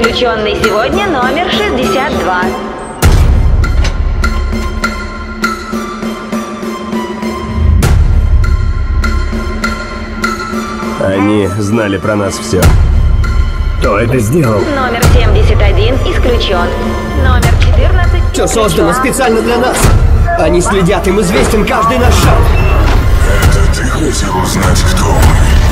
заключенный сегодня номер 62. Они знали про нас все. Кто это сделал? Номер 71 исключен. Номер 14 Все создано исключен. специально для нас. Они следят, им известен каждый наш шаг. Это ты хотел узнать, кто мы?